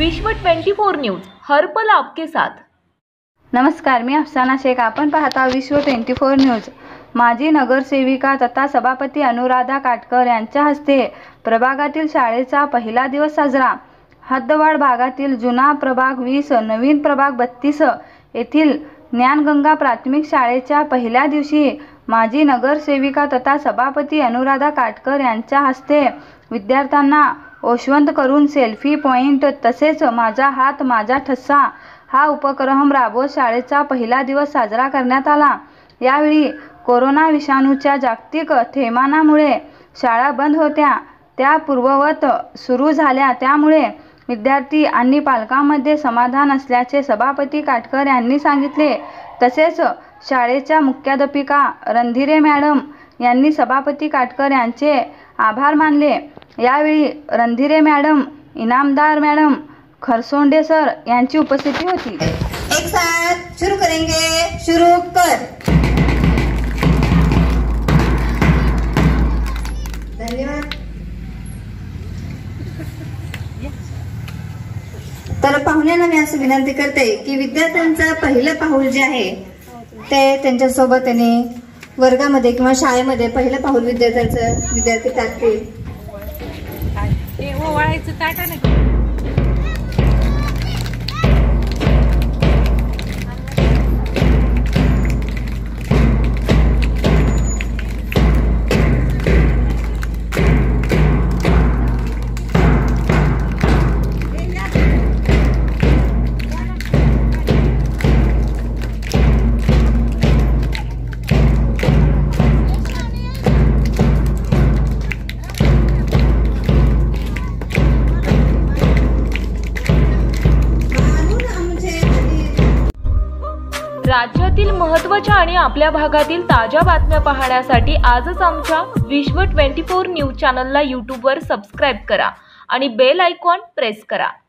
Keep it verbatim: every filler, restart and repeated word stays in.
विश्व चोवीस न्यूज हर पल आपके साथ। नमस्कार, मी अफसाना शेख। आपण पाहता विश्व चोवीस न्यूज। माजी नगरसेविका तथा सभापती अनुराधा काटकर यांच्या हस्ते प्रभागातील शाळेचा पहिला दिवस साजरा। हद्दवाढ भागातील जुना प्रभाग वीस, नवीन प्रभाग बत्तीस येथील ज्ञानगंगा प्राथमिक शाळेच्या पहिल्या दिवशी माजी नगरसेविका तथा सभापती अनुराधा काटकर यांच्या हस्ते विद्यार्थ्यांना ओशवंत करून सेल्फी पॉइंट तसेच माझा हात माझा ठसा हा उपक्रम राबवत शाळेचा पहिला दिवस साजरा करण्यात आला। यावेळी कोरोना विषाणूच्या जागतिक थैमानामुळे शाळा बंद होत्या, त्या पूर्ववत सुरू झाल्या, त्यामुळे विद्यार्थी आणि पालकांमध्ये समाधान असल्याचे सभापती काटकर यांनी सांगितले। तसेच शाळेच्या मुख्याध्यापिका रणधीरे मॅडम यांनी सभापती काटकर यांचे आभार मानले। यावेळी Randhire madam, Inamdar madam, Kharsonde sir यांची उपस्थिती होती। एक साथ शुरू करेंगे, शुरू कर। धन्यवाद। तर पाहुण्यांना मी असं विनंती करते की विद्यार्थ्यांचं पहिलं पाऊल जे आहे ते त्यांच्या सोबत त्यांनी वर्गामध्ये किंवा शाळेमध्ये पहिलं पाऊल विद्यार्थ्यांचं विद्यार्थी टाकतील। राज्यातील महत्त्वाच्या आणि आपल्या भागातील ताज्या बातम्या पाहण्यासाठी आजच आमच्या विश्व चोवीस न्यूज चॅनलला यूट्यूबवर सबस्क्राईब करा आणि बेल आयकॉन प्रेस करा।